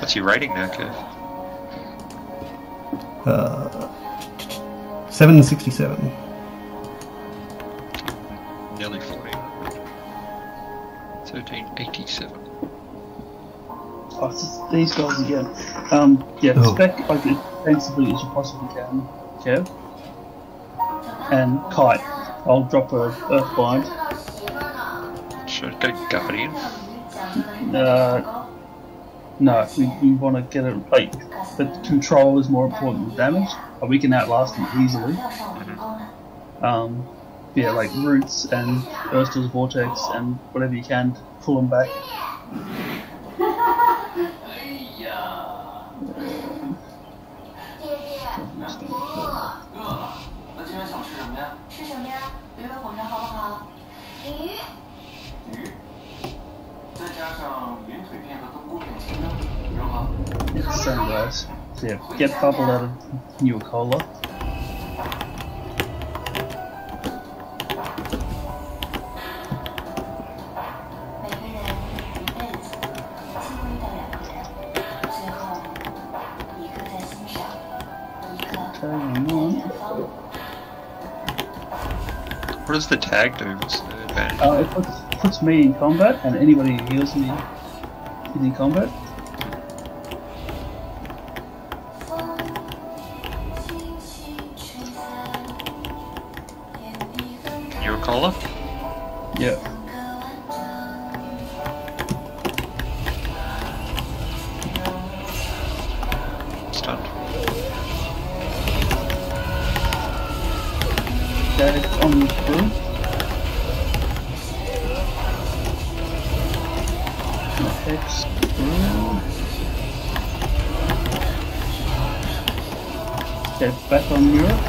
What's your rating now, Kev? 767. Nearly 40. 1387. Oh, it's just these guys again. Yeah, spec like as defensively as you possibly can, Kev. And kite. I'll drop a Earthbind. Should I go Guardian? No, we want to get it like, but control is more important than damage. We can outlast them easily. Yeah, like roots and Ursula's Vortex and whatever you can to pull them back. Yeah, same guys. So yeah, get bubble out of New Cola. What does the tag do? What's the advantage? It puts me in combat, and anybody who heals me is in combat. You're a collar? Yeah. Stunned. Okay, on the through. Hex through. Okay, back on Europe.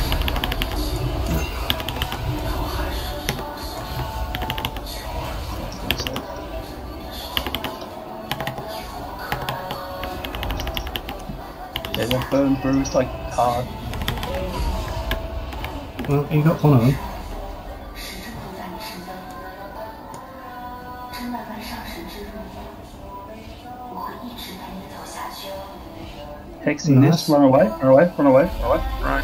Yeah, that burn through is like hard. Well, you got one of them. Hexing this, run away, run away, run away, run away. Right.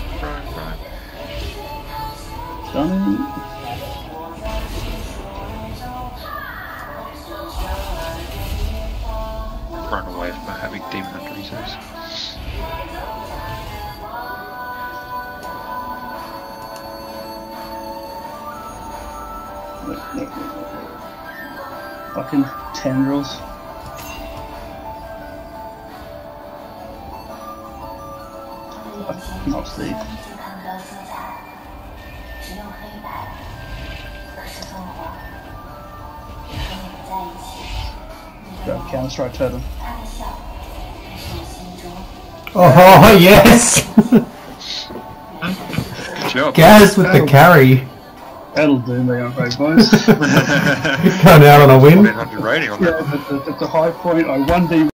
Stunning. Run away from a heavy demon hunter, he says. Fucking tendrils. Not Steve. Grab Counter-Strike Totem. Oh, yes! Good job. Gaz with the carry. That'll do me, I'm afraid, boys. Coming out on a win. Rating on that. Yeah, that's a high point. I 1D